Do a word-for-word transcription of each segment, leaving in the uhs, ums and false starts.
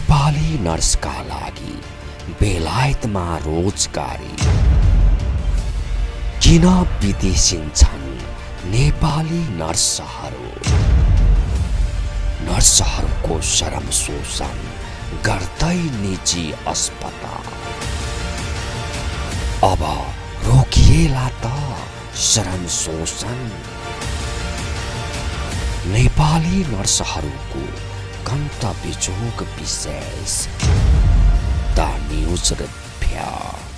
नेपाली नर्सका लागि बेलायतमा रोजगारी किन विदेशिन्छन् नेपाली नर्सहरू? नर्सहरूको श्रम शोषण गर्दै निजी अस्पताल अब रोकिएला त श्रम शोषण। नेपाली नर्सहरूको गन्तव्य जोग विशेष द न्यूज रिभ्यू।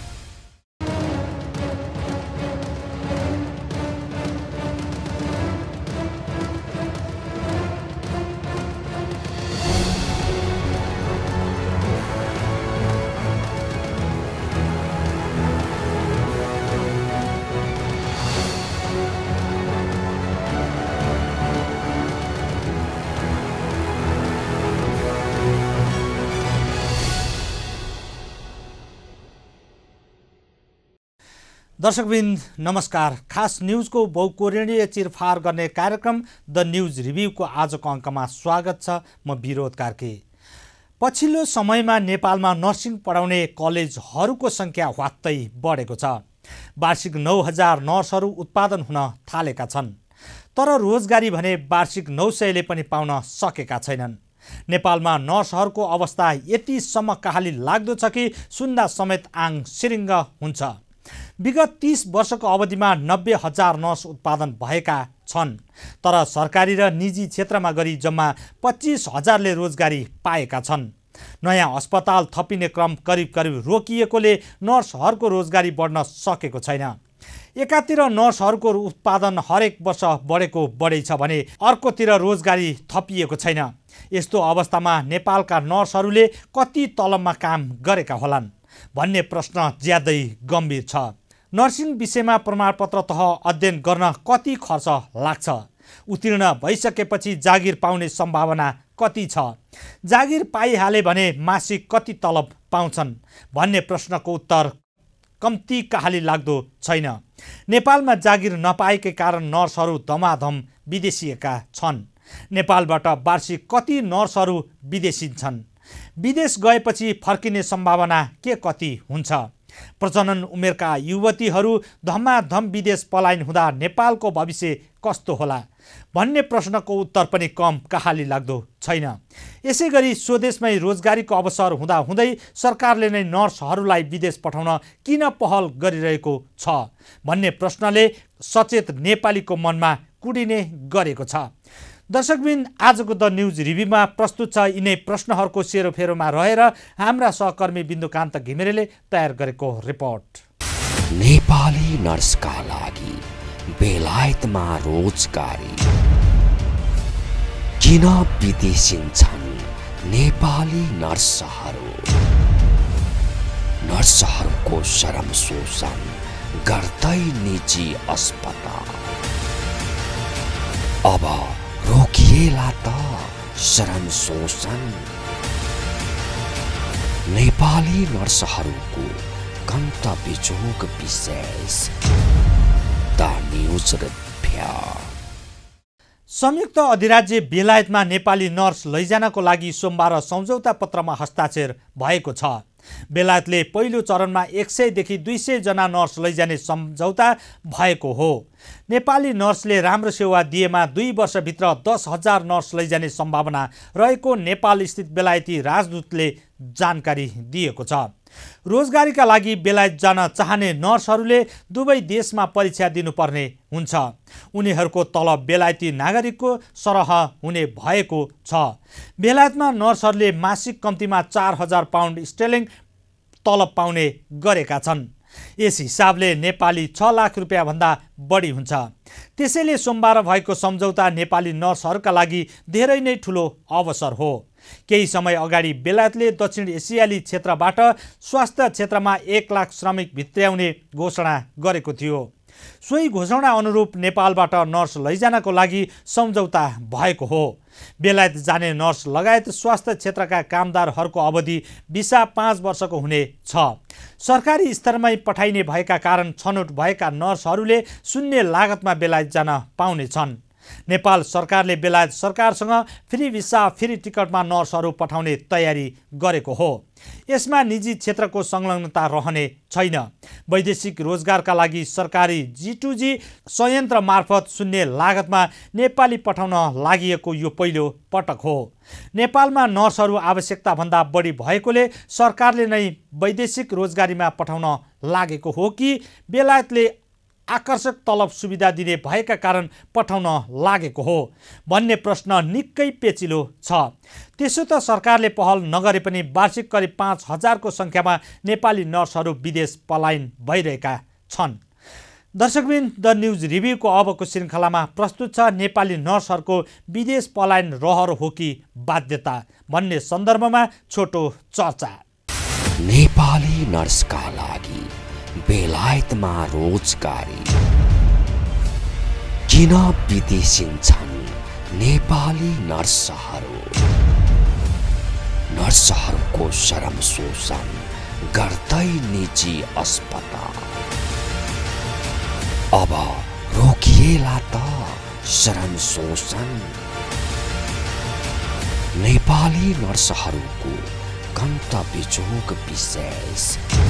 दर्शकवृन्द नमस्कार। खास न्यूजको बहुकोणीय चिरफार गर्ने कार्यक्रम द न्यूज रिभ्यूको आजको अङ्कमा स्वागत छ। म विरोध कार्के। पछिल्लो समयमा नेपालमा नर्सिङ पढाउने कलेजहरूको सङ्ख्या ह्वात्तै बढेको छ। वार्षिक नौ हजार नर्सहरू उत्पादन हुन थालेका छन्, तर रोजगारी भने वार्षिक नौ सयले पनि पाउन सकेका छैनन्। नेपालमा नर्सहरूको अवस्था यतिसम्म कहाली लाग्दो छ कि सुन्दा समेत आङ सिरिङ्ग हुन्छ। विगत तीस वर्षको अवधिमा नब्बे हजार नर्स उत्पादन भएका छन्, तर सरकारी र निजी क्षेत्रमा गरी जम्मा पच्चिस हजारले रोजगारी पाएका छन्। नयाँ अस्पताल थपिने क्रम करिब करिब रोकिएकोले नर्सहरूको रोजगारी बढ्न सकेको छैन। एकातिर नर्सहरूको उत्पादन हरेक वर्ष बढेको बढै छ भने अर्कोतिर रोजगारी थपिएको छैन। यस्तो अवस्थामा नेपालका नर्सहरूले कति तलबमा काम गरेका होलान् भन्ने प्रश्न ज्यादै गम्भीर छ। नर्सिङ विषयमा प्रमाणपत्र तह अध्ययन गर्न कति खर्च लाग्छ? उत्तीर्ण भइसकेपछि जागिर पाउने सम्भावना कति छ? जागिर पाइहाले भने मासिक कति तलब पाउँछन् भन्ने प्रश्नको उत्तर कम्ती कहाली लाग्दो छैन। नेपालमा जागिर नपाएकै कारण नर्सहरू धमाधम विदेशिएका छन्। नेपालबाट वार्षिक कति नर्सहरू विदेशिन्छन्? विदेश गएपछि फर्किने सम्भावना के कति हुन्छ? प्रजनन उमेरका युवतीहरू धमाधम विदेश पलायन हुँदा नेपालको भविष्य कस्तो होला भन्ने प्रश्नको उत्तर पनि कम कहाली लाग्दो छैन। यसै गरी स्वदेशमै रोजगारीको अवसर हुँदा हुँदै सरकारले नै नर्सहरूलाई विदेश पठाउन किन पहल गरिरहेको छ भन्ने प्रश्नले सचेत नेपालीको मनमा कुडिने गरेको छ। दर्शकबिन आजको द न्यूज रिभ्यूमा प्रस्तुत छ यिनै प्रश्नहरूको सेरोफेरोमा रहेर हाम्रा सहकर्मी बिन्दुकान्त घिमिरेले तयार गरेको रिपोर्ट। नेपाली नर्सका लागि बेलायतमा रोजगारी किन विदेशिन्छन् नेपाली नर्सहरू? नर्सहरूको श्रम शोषण गर्दै निजी अस्पताल अब रोकिएला त श्रम शोषण। नेपाली नर्सहरूको गन्तव्य जोग विशेष द न्यूज रिभ्यू। संयुक्त अधिराज्य बेलायतमा नेपाली नर्स लैजानको लागि सोमबार सम्झौता पत्रमा हस्ताक्षर भएको छ। बेलायतले पहिलो चरणमा एक सयदेखि दुई सय जना नर्स लैजाने सम्झौता भएको हो। नेपाली नर्सले राम्रो सेवा दिएमा दुई वर्षभित्र दस हजार नर्स लैजाने सम्भावना रहेको नेपाल स्थित बेलायती राजदूतले जानकारी दिएको छ। रोजगारीका लागि बेलायत जान चाहने नर्सहरूले दुवै देशमा परीक्षा दिनुपर्ने हुन्छ। उनीहरूको तलब बेलायती नागरिकको सरह हुने भएको छ। बेलायतमा नर्सहरूले मासिक कम्तीमा चार हजार पाउन्ड स्टेर्लिङ तलब पाउने गरेका छन्। यस हिसाबले नेपाली छ लाख रुपियाँ भन्दा बढी हुन्छ। त्यसैले सोमबार भएको सम्झौता नेपाली नर्सहरूका लागि धेरै नै ठुलो अवसर हो। केही समय अगाडि बेलायतले दक्षिण एसियाली क्षेत्रबाट स्वास्थ्य क्षेत्रमा एक लाख श्रमिक भित्र्याउने घोषणा गरेको थियो। सोही घोषणा अनुरूप नेपालबाट नर्स लैजानको लागि सम्झौता भएको हो। बेलायत जाने नर्स लगायत स्वास्थ्य क्षेत्रका कामदारहरूको अवधि भिसा पाँच वर्षको हुने छ। सरकारी स्तरमै पठाइने भएका कारण छनौट भएका नर्सहरूले शून्य लागतमा बेलायत जान पाउने छन्। नेपाल सरकारले बेलायत सरकारसँग फ्री भिसा फ्री टिकटमा नर्सहरू पठाउने तयारी गरेको हो। यसमा निजी क्षेत्रको संलग्नता रहने छैन। वैदेशिक रोजगारका लागि सरकारी जी टू जी संयन्त्र मार्फत शून्य लागतमा नेपाली पठाउन लागि यो पहिलो पटक हो। नेपालमा नर्सहरू आवश्यकताभन्दा बढी भएकोले सरकारले नै वैदेशिक रोजगारीमा पठाउन लागेको हो कि बेलायतले आकर्षक तलब सुविधा दिने भएका कारण पठाउन लागेको हो भन्ने प्रश्न निकै पेचिलो छ। त्यसो त सरकारले पहल नगरे पनि वार्षिक करिब पाँच हजारको सङ्ख्यामा नेपाली नर्सहरू विदेश पलायन भइरहेका छन्। दर्शकबिन, द न्युज रिभ्यूको अबको श्रृङ्खलामा प्रस्तुत छ नेपाली नर्सहरूको विदेश पलायन रहर हो कि बाध्यता भन्ने सन्दर्भमा छोटो चर्चा। नेपाली नर्सका लागि बेलायतमा रोजगारी किन विदेशिन्छन् नेपाली नर्सहरू? नर्सहरूको श्रम शोषण गर्दै निजी अस्पताल अब रोकिएला त श्रम शोषण। नेपाली नर्सहरूको गन्तव्य जोग विशेष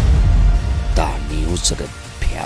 the news review.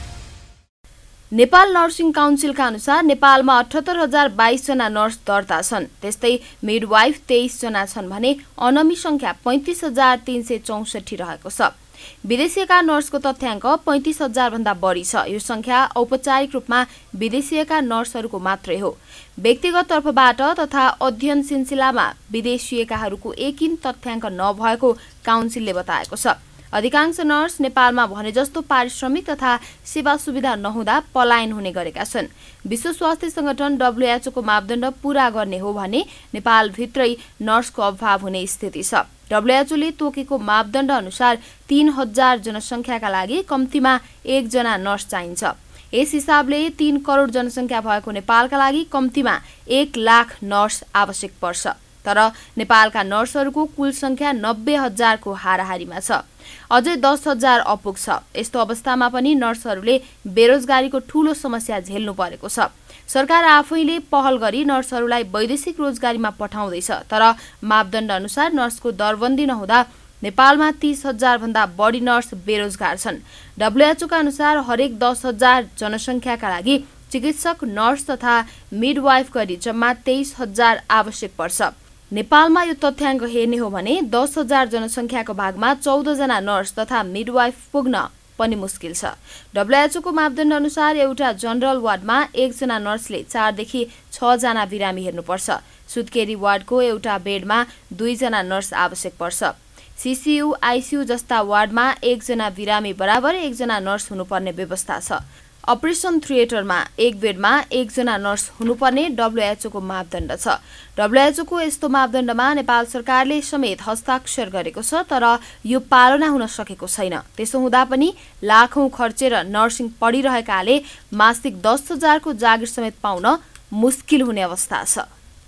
Nepal nursing काउन्सिलका अनुसार नेपालमा अठहत्तर हजार बाइसजना नर्स दर्ता छन्। त्यस्तै मिडवाइफ तेइसजना छन् भने अनमी संख्या पैँतिस हजार तीन सय चौसठी रहेको छ। विदेशीयका नर्सको तथ्याङ्क पैँतिस हजार भन्दा बढी छ। यो संख्या औपचारिक रूपमा विदेशीयका नर्सहरूको मात्रै हो। व्यक्तिगत तर्फबाट तथा अध्ययन सिलसिलामा विदेशीयकाहरूको एकिन तथ्याङ्क नभएको काउन्सिलले बताएको छ। अधिकांश नर्स नेपालमा भने जस्तो पारिश्रमिक तथा सेवा सुविधा नहुँदा पलायन हुने गरेका छन्। विश्व स्वास्थ्य संगठन डब्ल्युएचओ को मापदण्ड पूरा गर्ने हो भने नेपालभित्रै नर्सको अभाव हुने स्थिति छ। डब्ल्युएचओले तोकेको मापदण्ड अनुसार तीन हजार जनसङ्ख्याका लागि कम्तीमा एकजना नर्स चाहिन्छ। यस हिसाबले तीन करोड जनसङ्ख्या भएको नेपालका लागि कम्तीमा एक लाख नर्स आवश्यक पर्छ। तर नेपालका नर्सहरूको कुल संख्या नब्बे हजारको हाराहारीमा छ। अझै दस हजार अपुग छ। यस्तो अवस्थामा पनि नर्सहरूले बेरोजगारीको ठूलो समस्या झेल्नु परेको छ। सरकार आफैले पहल गरी नर्सहरूलाई वैदेशिक रोजगारीमा पठाउँदैछ। तर मापदण्ड अनुसार नर्सको दरबन्दी नहुँदा नेपालमा तीस हजार भन्दा बढी नर्स बेरोजगार छन्। डब्ल्युएचओका अनुसार हरेक दस हजार जनसङ्ख्याका लागि चिकित्सक, नर्स तथा मिडवाइफ गरी जम्मा तेइस हजार आवश्यक पर्छ। नेपालमा यो तथ्याङ्क हेर्ने हो भने दस हजार जनसङ्ख्याको भागमा चौध जना नर्स तथा मिडवाइफ पुग्न पनि मुस्किल छ। डब्ल्युएचओ को मापदण्ड अनुसार एउटा जनरल वार्डमा एकजना नर्सले चारदेखि छजना बिरामी हेर्नुपर्छ। सुत्केरी वार्डको एउटा बेडमा दुईजना नर्स आवश्यक पर्छ। सीसीयू, आइसीयू जस्ता वार्डमा एकजना बिरामी बराबर एकजना नर्स हुनुपर्ने व्यवस्था छ। अपरेसन थिएटरमा एक बेडमा एकजना नर्स हुनुपर्ने डब्ल्युएचओ को मापदण्ड छ। डब्ल्युएचओ को यस्तो मापदण्डमा नेपाल सरकारले समेत हस्ताक्षर गरेको छ। तर यो पालना हुन सकेको छैन। त्यसो हुँदा पनि लाखौं खर्चेर नर्सिङ पढिरहेकाले मासिक दस हजारको जागिर समेत पाउन मुस्किल हुने अवस्था छ।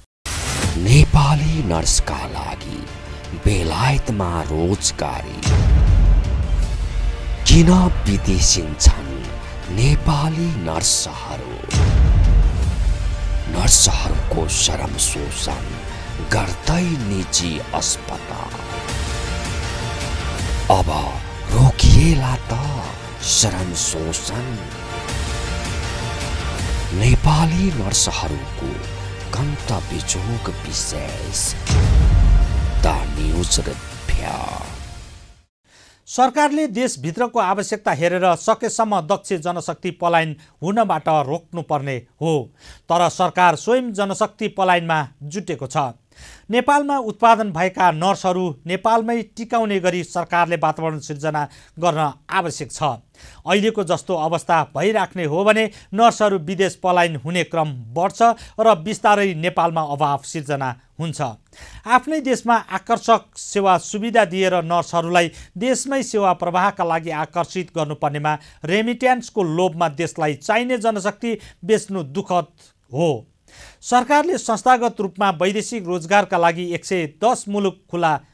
नेपाली नर्सका लागि बेलायतमा रोजगारी किन विदेशिन्छन् नेपाली नर्सहरू? नर्सहरूको श्रम शोषण गर्दै निजी अस्पताल अब रोकिएला त श्रम शोषण। नेपाली नर्सहरूको गन्तव्य जोग विशेष द न्युज रिभ्यू। सरकारले देशभित्रको आवश्यकता हेरेर सकेसम्म दक्ष जनशक्ति पलायन हुनबाट रोक्नुपर्ने हो। तर सरकार स्वयं जनशक्ति पलायनमा जुटेको छ। नेपालमा उत्पादन भएका नर्सहरू नेपालमै टिकाउने गरी सरकारले वातावरण सिर्जना गर्न आवश्यक छ। अहिलेको जस्तो अवस्था भइराख्ने हो भने नर्सहरू विदेश पलायन हुने क्रम बढ्छ र बिस्तारै नेपालमा अभाव सिर्जना हुन्छ। आफ्नै देशमा आकर्षक सेवा सुविधा दिएर नर्सहरूलाई देशमै सेवा प्रवाहका लागि आकर्षित गर्नुपर्नेमा रेमिट्यान्सको लोभमा देशलाई चाहिने जनशक्ति बेच्नु दुःखद हो। सरकारले संस्थागत रूपमा वैदेशिक रोजगारका लागि एक सय दस मुलुक खुला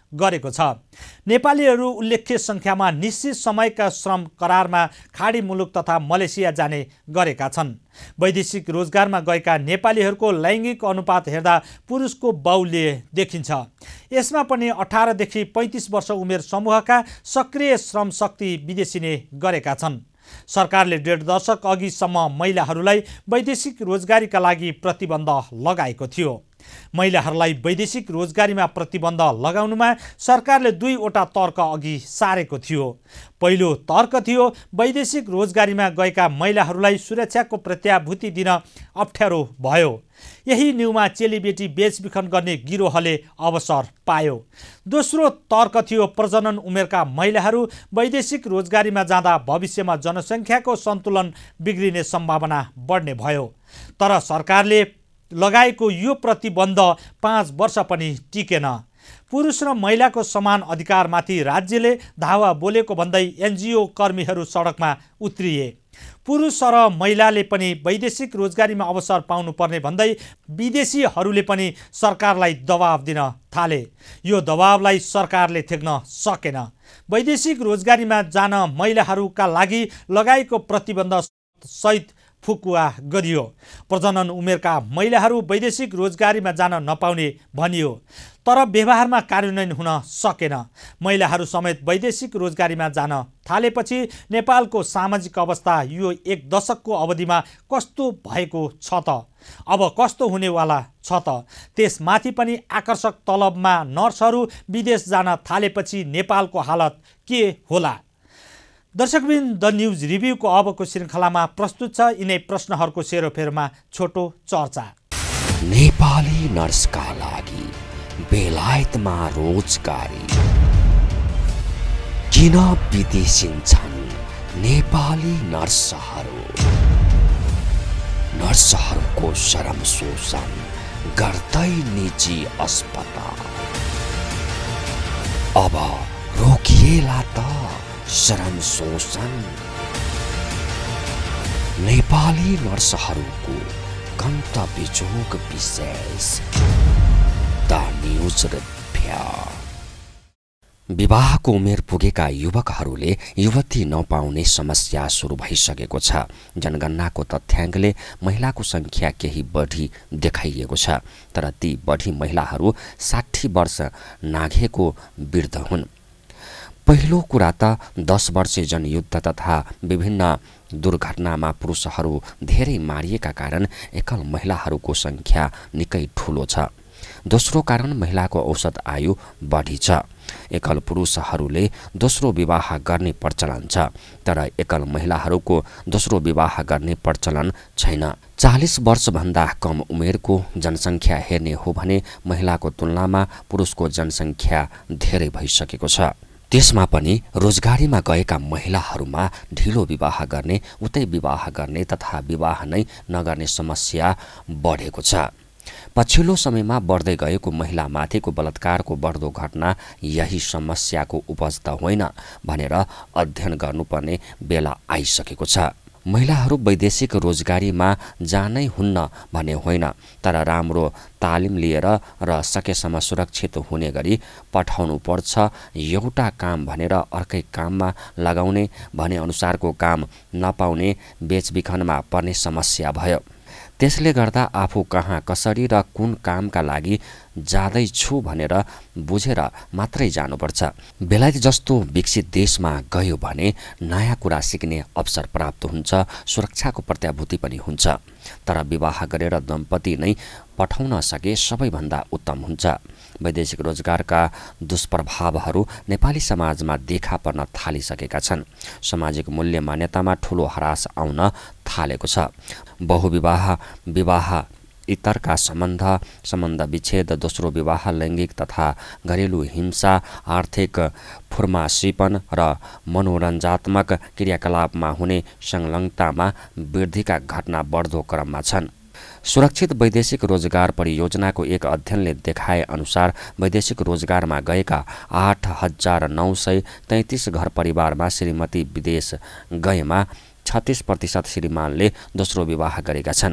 गरेको छ। नेपालीहरू उल्लेख्य सङ्ख्यामा निश्चित समयका श्रम करारमा खाडी मुलुक तथा मलेसिया जाने गरेका छन्। वैदेशिक रोजगारमा गएका नेपालीहरूको लैङ्गिक अनुपात हेर्दा पुरुषको बाहुल्य देखिन्छ। यसमा पनि अठारदेखि पैँतिस वर्ष उमेर समूहका सक्रिय श्रम शक्ति विदेशी नै गरेका छन्। सरकारले डेढ दशक अघिसम्म महिलाहरूलाई वैदेशिक रोजगारीका लागि प्रतिबन्ध लगाएको थियो। महिलाहरूलाई वैदेशिक रोजगारीमा प्रतिबन्ध लगाउनुमा सरकारले दुईवटा तर्क अघि सारेको थियो। पहिलो तर्क थियो वैदेशिक रोजगारीमा गएका महिलाहरूलाई सुरक्षाको प्रत्याभूति दिन अप्ठ्यारो भयो। यही न्युमा चेलीबेटी बेचबिखन गर्ने गिरोहले अवसर पायो। दोस्रो तर्क थियो प्रजनन उमेरका महिलाहरू वैदेशिक रोजगारीमा जाँदा भविष्यमा जनसङ्ख्याको सन्तुलन बिग्रिने सम्भावना बढ्ने भयो। तर सरकारले लगाएको यो प्रतिबन्ध पाँच वर्ष पनि टिकेन। पुरुष र महिलाको समान अधिकारमाथि राज्यले धावा बोलेको भन्दै एनजिओ कर्मीहरू सडकमा उत्रिए। पुरुष र महिलाले पनि वैदेशिक रोजगारीमा अवसर पाउनुपर्ने भन्दै विदेशीहरूले पनि सरकारलाई दबाब दिन थाले। यो दबाबलाई सरकारले थेक्न सकेन। वैदेशिक रोजगारीमा जान महिलाहरूका लागि लगाएको प्रतिबन्ध सहित फुकुवा गरियो। प्रजनन उमेरका महिलाहरू वैदेशिक रोजगारीमा जान नपाउने भनियो, तर व्यवहारमा कार्यान्वयन हुन सकेन। महिलाहरू समेत वैदेशिक रोजगारीमा जान थालेपछि नेपालको सामाजिक अवस्था यो एक दशकको अवधिमा कस्तो भएको छ त? अब कस्तो हुनेवाला छ त? त्यसमाथि पनि आकर्षक तलबमा नर्सहरू विदेश जान थालेपछि नेपालको हालत के होला? दर्शकबिन, द न्युज रिभ्यूको अबको श्रृङ्खलामा प्रस्तुत छ यिनै प्रश्नहरूको सेरोफेरोमा छोटो चर्चा। नेपाली नर्सका लागि बेलायतमा रोजगारी किन विदेशिन्छन् नेपाली नर्सहरू? नर्सहरूको श्रम शोषण गर्दै निजी अस्पताल अब रोकिएला त श्रम शोषण। नेपाली नर्सहरूको गन्तव्यजोग विशेष द न्युज रिभ्यू। विवाहको उमेर पुगेका युवकहरूले युवती नपाउने समस्या सुरु भइसकेको छ। जनगणनाको तथ्याङ्कले महिलाको सङ्ख्या केही बढी देखाइएको छ, तर ती बढी महिलाहरू साठी वर्ष नाघेको वृद्ध हुन्। पहिलो कुरा त दस वर्षे जनयुद्ध तथा विभिन्न दुर्घटनामा पुरुषहरू धेरै मारिएका कारण एकल महिलाहरूको सङ्ख्या निकै ठुलो छ। दोस्रो कारण महिलाको औसत आयु बढी छ। एकल पुरुषहरूले दोस्रो विवाह गर्ने प्रचलन छ, तर एकल महिलाहरूको दोस्रो विवाह गर्ने प्रचलन छैन। चालिस वर्षभन्दा कम उमेरको जनसङ्ख्या हेर्ने हो भने महिलाको तुलनामा पुरुषको जनसङ्ख्या धेरै भइसकेको छ। त्यसमा पनि रोजगारीमा गएका महिलाहरूमा ढिलो विवाह गर्ने, उतै विवाह गर्ने तथा विवाह नै नगर्ने समस्या बढेको छ। पछिल्लो समयमा बढ्दै गएको महिलामाथिको बलात्कारको बढ्दो घटना यही समस्याको उपज त होइन भनेर अध्ययन गर्नुपर्ने बेला आइसकेको छ। महिलाहरू वैदेशिक रोजगारीमा जानै हुन्न भन्ने होइन, तर राम्रो तालिम लिएर र सकेसम्म सुरक्षित हुने गरी पठाउनु पर्छ। एउटा काम भनेर अर्कै काममा लगाउने भने अनुसारको काम नपाउने बेचबिखनमा पर्ने समस्या भयो। त्यसले गर्दा आफू कहाँ कसरी र कुन कामका लागि जाँदैछु भनेर बुझेर मात्रै जानुपर्छ। बेलायत जस्तो विकसित देशमा गयो भने नयाँ कुरा सिक्ने अवसर प्राप्त हुन्छ, सुरक्षाको प्रत्याभूति पनि हुन्छ। तर विवाह गरेर दम्पति नै पठाउन सके सबैभन्दा उत्तम हुन्छ। वैदेशिक रोजगारका दुष्प्रभावहरू नेपाली समाजमा देखा पर्न थालिसकेका छन्। सामाजिक मूल्य मान्यतामा ठूलो ह्रास आउन थालेको छ। बहुविवाह, विवाह इतरका सम्बन्ध, सम्बन्ध विच्छेद, दोस्रो विवाह, लैङ्गिक तथा घरेलु हिंसा, आर्थिक फुर्मासिपन र मनोरञ्जनात्मक क्रियाकलापमा हुने संलग्नतामा वृद्धिका घटना बढ्दो क्रममा छन्। सुरक्षित वैदेशिक रोजगार परियोजनाको एक अध्ययनले देखाए अनुसार वैदेशिक रोजगारमा गएका आठ हजार नौ सय तैँतिस घर परिवारमा श्रीमती विदेश गएमा छत्तीस प्रतिशत श्रीमानले दोस्रो विवाह गरेका छन्।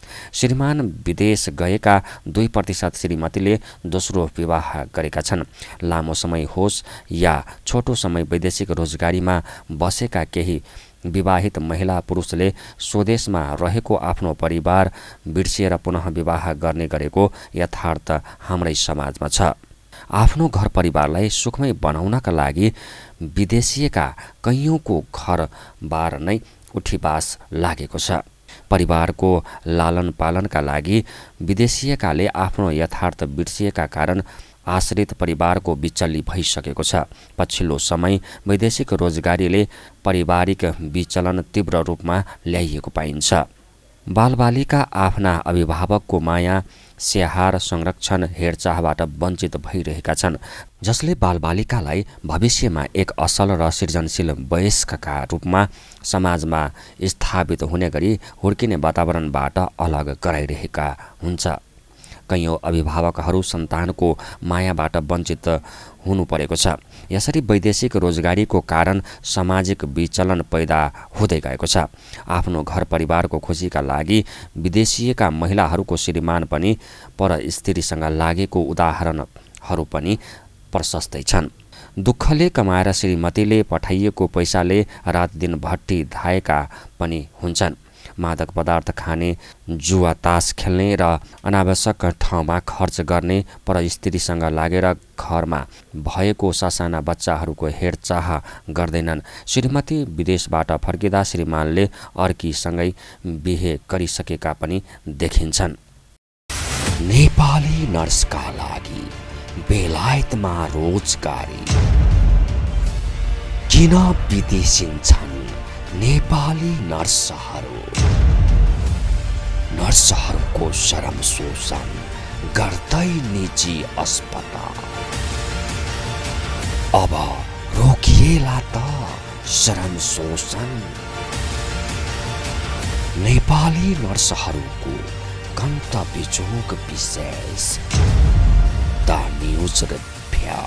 श्रीमान विदेश गएका दुई प्रतिशत श्रीमतीले दोस्रो विवाह गरेका छन्। लामो समय होस् या छोटो समय वैदेशिक रोजगारीमा बसेका केही विवाहित महिला पुरुषले स्वदेशमा रहेको आफ्नो परिवार बिर्सिएर पुनः विवाह गर्ने गरेको यथार्थ हाम्रै समाजमा छ। आफ्नो घर परिवारलाई सुखमय बनाउनका लागि विदेशिएका कैयौँको घरबार नै उठीबास लागेको छ। परिवारको लालन पालनका लागि विदेशिएकाले आफ्नो यथार्थ बिर्सिएका कारण आश्रित परिवारको विचल्ली भइसकेको छ। पछिल्लो समय वैदेशिक रोजगारीले पारिवारिक विचलन तीव्र रूपमा ल्याइएको पाइन्छ। बालबालिका आफ्ना अभिभावकको माया स्याहार संरक्षण हेरचाहबाट वञ्चित भइरहेका छन्, जसले बालबालिकालाई भविष्यमा एक असल र सृजनशील वयस्कका रूपमा समाजमा स्थापित हुने गरी हुर्किने वातावरणबाट अलग गराइरहेका हुन्छ। कैयौँ अभिभावकहरू सन्तानको मायाबाट वञ्चित हुनु परेको छ। यसरी वैदेशिक रोजगारीको कारण सामाजिक विचलन पैदा हुँदै गएको छ। आफ्नो घर परिवारको खुसीका लागि विदेशिएका महिलाहरूको श्रीमान पनि पर स्त्रीसँग लागेको उदाहरणहरू पनि प्रशस्तै छन्। दुःखले कमाएर श्रीमतीले पठाइएको पैसाले रात दिन भट्टी धाएका पनि हुन्छन्। मादक पदार्थ खाने, जुवा तास खेल्ने र अनावश्यक ठाउँमा खर्च गर्ने, पर स्त्रीसँग लागेर घरमा भएको ससाना बच्चाहरूको हेरचाह गर्दैनन्। श्रीमती विदेशबाट फर्किँदा श्रीमानले अर्कीसँगै बिहे गरिसकेका पनि देखिन्छन्। नेपाली नर्सका लागि बेलायतमा रोजगारी किन विदेशिन्छन् नेपाली नर्सहरू? नर्सहरूको श्रम शोषण गर्दै निजी अस्पताल अब रोकिएला त श्रम शोषण। नेपाली नर्सहरूको गन्तव्यजोग विशेष द न्युज रिभ्यू।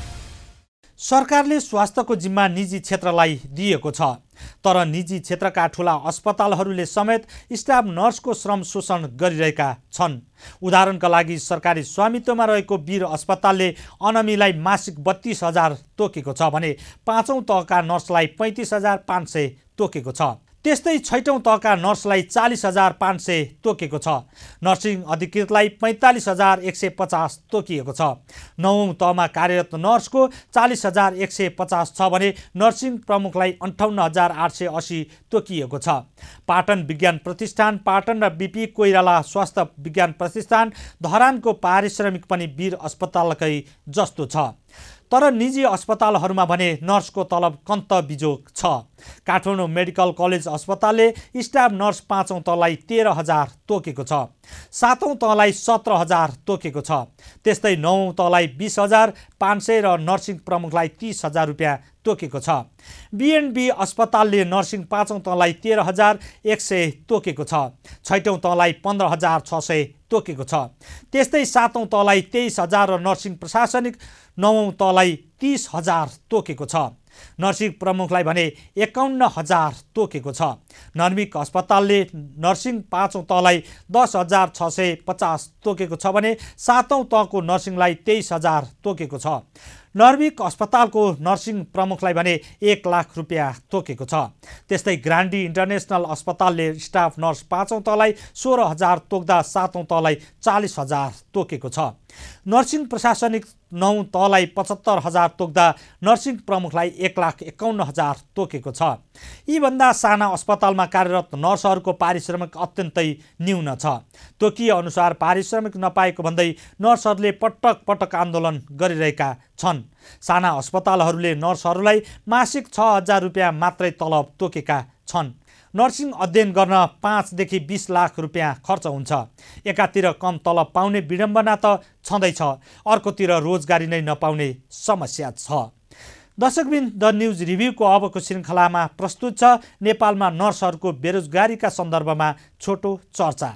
सरकारले स्वास्थ्यको जिम्मा निजी क्षेत्रलाई दिएको छ, तर निजी क्षेत्रका ठूला अस्पतालहरूले समेत स्टाफ नर्सको श्रम शोषण गरिरहेका छन्। उदाहरणका लागि सरकारी स्वामित्वमा रहेको वीर अस्पतालले अनमीलाई मासिक बत्तीस हजार तोकेको छ भने पाँचौं तहका नर्सलाई पैँतिस हजार पाँच सय तोकेको छ। त्यस्तै छैटौं तहका नर्सलाई चालिस हजार पाँच सय तोकेको छ। नर्सिङ अधिकृतलाई पैँतालिस हजार एक सय पचास तोकिएको छ। नवौं तहमा कार्यरत नर्सको चालिस हजार एक सय पचास छ भने नर्सिङ प्रमुखलाई अन्ठाउन्न हजार आठ सय असी तोकिएको छ। पाटन विज्ञान प्रतिष्ठान, पाटन र बिपी कोइराला स्वास्थ्य विज्ञान प्रतिष्ठान, धरानको पारिश्रमिक पनि वीर अस्पतालकै जस्तो छ। तर निजी अस्पतालहरूमा भने नर्सको तलब कन्त बिजोग छ। काठमाडौँ मेडिकल कलेज अस्पतालले स्टाफ नर्स पाँचौं तहलाई तेह्र हजार तोकेको छ, सातौं तहलाई सत्र हजार तोकेको छ। त्यस्तै नौौं तहलाई बिस हजार पाँच सय र नर्सिङ प्रमुखलाई तीस हजार रुपियाँ तोकेको छ। बिएनबी अस्पतालले नर्सिङ पाँचौं तहलाई तेह्र हजार एक सय तोकेको छ, छैटौं तहलाई पन्ध्र हजार छ सय तोकेको छ। त्यस्तै सातौं तहलाई तेइस हजार र नर्सिङ प्रशासनिक नवौं तहलाई तीस हजार तोकेको छ। नर्सिङ प्रमुखलाई भने एकाउन्न हजार तोकेको छ। नर्मिक अस्पतालले नर्सिङ पाँचौं तहलाई दस हजार छ सय पचास तोकेको छ भने सातौं तहको नर्सिङलाई तेइस हजार तोकेको छ। नर्मिक अस्पतालको नर्सिङ प्रमुखलाई भने एक लाख रुपियाँ तोकेको छ। त्यस्तै ग्रान्डी इन्टरनेसनल अस्पतालले स्टाफ नर्स पाँचौं तहलाई सोह्र हजार तोक्दा सातौं तहलाई चालिस हजार तोकेको छ। नर्सिङ प्रशासनिक नौ तहलाई पचहत्तर हजार तोक्दा नर्सिङ प्रमुखलाई एक लाख एकाउन्न हजार तोकेको छ। यीभन्दा साना अस्पतालमा कार्यरत नर्सहरूको पारिश्रमिक अत्यन्तै न्यून छ। तोकिए अनुसार पारिश्रमिक नपाएको भन्दै नर्सहरूले पटक पटक आन्दोलन गरिरहेका छन्। साना अस्पतालहरूले नर्सहरूलाई मासिक छ हजार रुपियाँ मात्रै तलब तोकेका छन्। नर्सिङ अध्ययन गर्न पाँचदेखि बिस लाख रुपियाँ खर्च हुन्छ। एकातिर कम तलब पाउने विडम्बना त छँदैछ, अर्कोतिर रोजगारी नै नपाउने समस्या छ। दर्शकबिन, द न्युज रिभ्यूको अबको श्रृङ्खलामा प्रस्तुत छ नेपालमा नर्सहरूको बेरोजगारीका सन्दर्भमा छोटो चर्चा।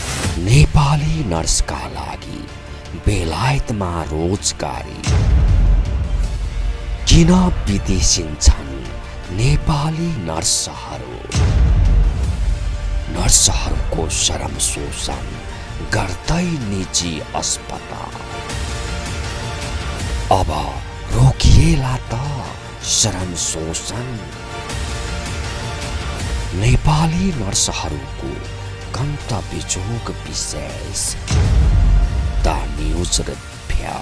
नेपाली नर्सका लागि बेलायतमा रोजगारी किन विदेशिन्छन् नेपाली नर्सहरू? नर्सहरूको शरम शोषण गर्दै निजी अस्पताल। अब रोकिएला त शरम शोषण। नेपाली नर्सहरूको गन्तव्यजोग विशेष the news review.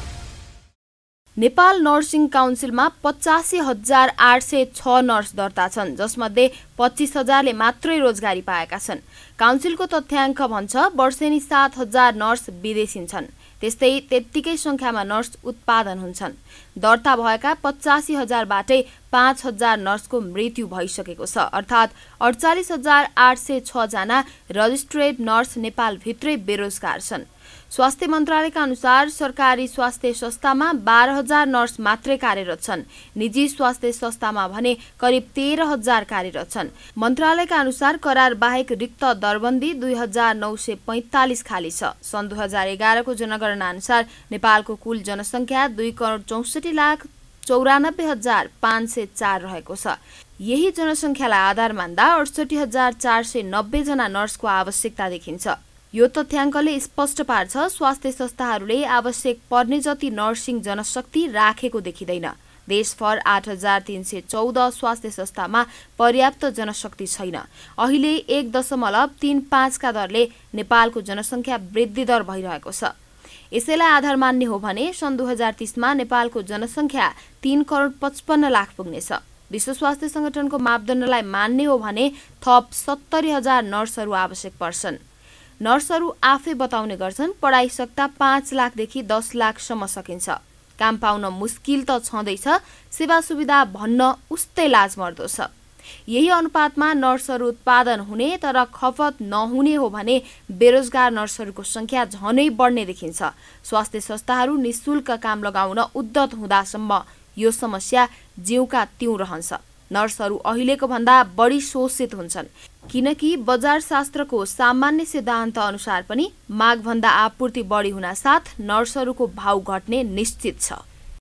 Nepal nursing काउन्सिलमा पचासी हजार आठ सय छ नर्स दर्ता छन्, जसमध्ये पच्चिस हजारले मात्रै रोजगारी पाएका छन्। काउन्सिलको तथ्याङ्क भन्छ वर्षेनी सात हजार नर्स विदेशी छन्, त्यस्तै त्यत्तिकै संख्यामा नर्स उत्पादन हुन्छन्। दर्ता भएका पचासी हजारबाटै पाँच हजार नर्सको मृत्यु भइसकेको छ, अर्थात् अडचालिस हजार आठ सय छ जना रजिस्ट्रेड नर्स नेपालभित्रै बेरोजगार छन्। स्वास्थ्य मन्त्रालयका अनुसार सरकारी स्वास्थ्य संस्थामा बाह्र हजार नर्स मात्रै कार्यरत छन्, निजी स्वास्थ्य संस्थामा भने करिब तेह्र हजार कार्यरत छन्। मन्त्रालयका अनुसार करार बाहेक रिक्त दरबन्दी दुई हजार नौ सय पैंतालिस खाली छ। सन् दुई हजार एघारको जनगणना अनुसार नेपालको कुल जनसङ्ख्या दुई करोड चौसठी लाख चौरानब्बे हजार पाँच सय चार रहेको छ। यही जनसङ्ख्यालाई आधार मान्दा अडसठी हजार चार सय नब्बे जना नर्सको आवश्यकता देखिन्छ। यो तथ्याङ्कले स्पष्ट पार्छ स्वास्थ्य संस्थाहरूले आवश्यक पर्ने जति नर्सिङ जनशक्ति राखेको देखिँदैन। देशभर आठ हजार तीन सय चौध स्वास्थ्य संस्थामा पर्याप्त जनशक्ति छैन। अहिले एक दशमलव तीन पाँचका दरले नेपालको जनसङ्ख्या वृद्धि दर भइरहेको छ। यसैलाई आधार मान्ने हो भने सन् दुई हजार तीसमा नेपालको जनसङ्ख्या तीन करोड पचपन्न लाख पुग्नेछ। विश्व स्वास्थ्य संगठनको मापदण्डलाई मान्ने हो भने थप सत्तरी हजार नर्सहरू आवश्यक पर्छन्। नर्सहरू आफै बताउने गर्छन् पढाइ सक्दा पाँच लाखदेखि दस लाखसम्म सकिन्छ। काम पाउन मुस्किल त छँदैछ, सेवा सुविधा भन्न उस्तै लाजमर्दो छ। यही अनुपातमा नर्सहरू उत्पादन हुने तर खपत नहुने हो भने बेरोजगार नर्सहरूको संख्या झनै बढ्ने देखिन्छ। स्वास्थ्य संस्थाहरू निशुल्क काम लगाउन उद्यत हुँदासम्म यो समस्या जिउका तिउँ रहन्छ। नर्सहरू अहिलेको भन्दा बढी शोषित हुन्छन्, किनकि बजार शास्त्रको सामान्य सिद्धान्त अनुसार पनि मागभन्दा आपूर्ति बढी हुनासाथ नर्सहरूको भाउ घट्ने निश्चित छ।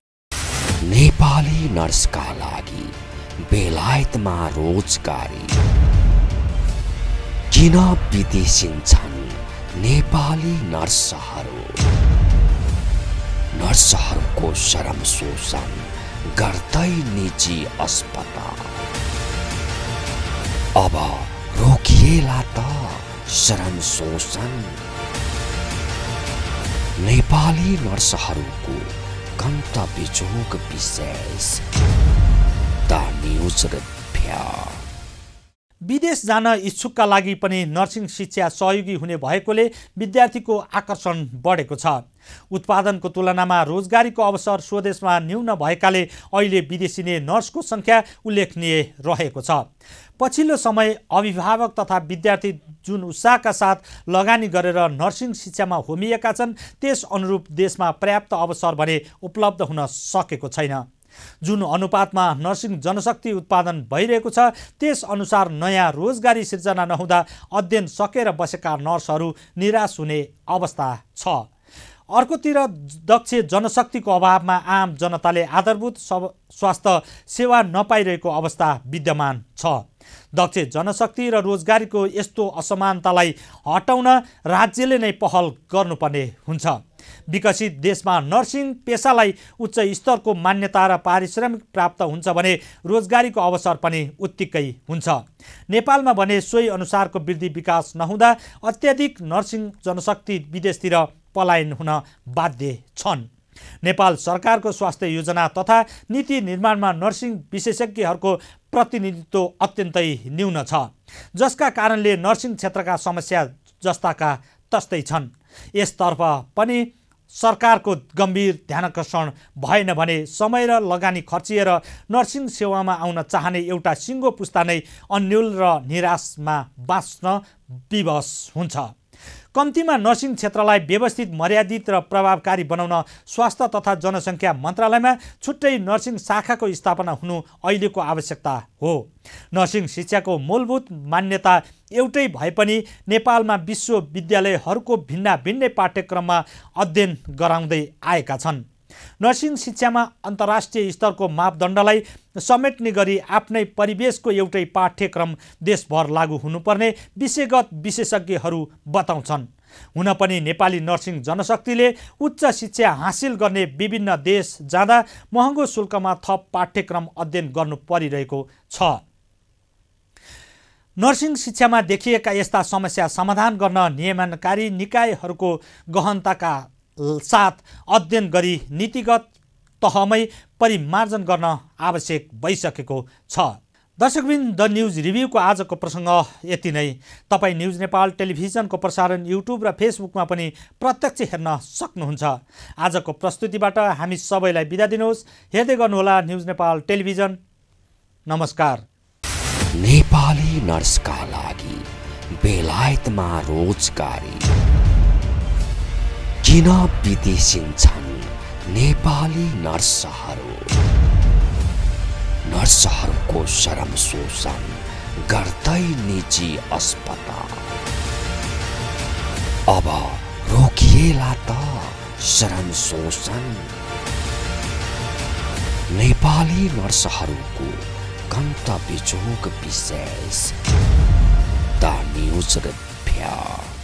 नेपाली नर्सका लागि बेलायतमा रोजगारी किन विदेशिन्छन् नेपाली नर्सहरू? नर्सहरूको शरम शोषण गर्दै निजी अस्पताल। अब रोकिएला त शरम शोषण। नेपाली नर्सहरूको गन्तव्यजोग विशेष द न्युज रिभ्यू। विदेश जान इच्छुकका लागि पनि नर्सिङ शिक्षा सहयोगी हुने भएकोले विद्यार्थीको आकर्षण बढेको छ। उत्पादनको तुलनामा रोजगारीको अवसर स्वदेशमा न्यून भएकाले अहिले विदेशी नै नर्सको सङ्ख्या उल्लेखनीय रहेको छ। पछिल्लो समय अभिभावक तथा विद्यार्थी जुन उत्साहका साथ लगानी गरेर नर्सिङ शिक्षामा होमिएका छन्, त्यस अनुरूप देशमा पर्याप्त अवसर भने उपलब्ध हुन सकेको छैन। जुन अनुपातमा नर्सिङ जनशक्ति उत्पादन भइरहेको छ, त्यस अनुसार नयाँ रोजगारी सिर्जना नहुँदा अध्ययन सकेर बसेका नर्सहरू निराश हुने अवस्था छ। अर्कोतिर दक्ष जनशक्तिको अभावमा आम जनताले आधारभूत स्वास्थ्य सेवा नपाइरहेको अवस्था विद्यमान छ। दक्ष जनशक्ति र रोजगारीको यस्तो असमानतालाई हटाउन राज्यले नै पहल गर्नुपर्ने हुन्छ। विकसित देशमा नर्सिङ पेसालाई उच्च स्तरको मान्यता र पारिश्रमिक प्राप्त हुन्छ भने रोजगारीको अवसर पनि उत्तिकै हुन्छ। नेपालमा भने सोही अनुसारको वृद्धि विकास नहुँदा अत्याधिक नर्सिङ जनशक्ति विदेशतिर पलायन हुन बाध्य छन्। नेपाल सरकारको स्वास्थ्य योजना तथा नीति निर्माणमा नर्सिङ विशेषज्ञहरूको प्रतिनिधित्व अत्यन्तै न्यून छ, जसका कारणले नर्सिङ क्षेत्रका समस्या जस्ताका तस्तै छन्। यसतर्फ पनि सरकारको गम्भीर ध्यानाकर्षण भएन भने समय र लगानी खर्चिएर नर्सिङ सेवामा आउन चाहने एउटा सिङ्गो पुस्ता नै अन्यल र निराशमा बाँच्न विवश हुन्छ। कम्तीमा नर्सिङ क्षेत्रलाई व्यवस्थित, मर्यादित र प्रभावकारी बनाउन स्वास्थ्य तथा जनसङ्ख्या मन्त्रालयमा छुट्टै नर्सिङ शाखाको स्थापना हुनु अहिलेको आवश्यकता हो। नर्सिङ शिक्षाको मूलभूत मान्यता एउटै भए पनि नेपालमा विश्वविद्यालयहरूको भिन्न भिन्नै पाठ्यक्रममा अध्ययन गराउँदै आएका छन्। नर्सिङ शिक्षामा अन्तर्राष्ट्रिय स्तरको मापदण्डलाई समेट्ने गरी आफ्नै परिवेशको एउटै पाठ्यक्रम देशभर लागू हुनुपर्ने विषयगत विशेषज्ञहरू बताउँछन्। हुन पनि नेपाली नर्सिङ जनशक्तिले उच्च शिक्षा हासिल गर्ने विभिन्न देश जाँदा महँगो शुल्कमा थप पाठ्यक्रम अध्ययन गर्नु परिरहेको छ। नर्सिङ शिक्षामा देखिएका यस्ता समस्या समाधान गर्न नियमनकारी निकायहरूको गहनताका साथ अध्ययन गरी नीतिगत तहमै परिमार्जन गर्न आवश्यक भइसकेको छ। दर्शकबिन, द न्युज रिभ्यूको आजको प्रसङ्ग यति नै। तपाईँ न्युज नेपाल टेलिभिजनको प्रसारण युट्युब र फेसबुकमा पनि प्रत्यक्ष हेर्न सक्नुहुन्छ। आजको प्रस्तुतिबाट हामी सबैलाई बिदा दिनुहोस्। हेर्दै गर्नुहोला न्युज नेपाल टेलिभिजन। नमस्कार। नेपाली नर्सका लागि बेलायतमा रोजगारी किन विदेशिन्छन् नेपाली नर्सहरू? नर्सहरूको श्रम शोषण गर्दै निजी अस्पताल अब रोकिएला त श्रम शोषण। नेपाली नर्सहरूको गन्तव्य जोग विशेष द न्युज रिभ्यू।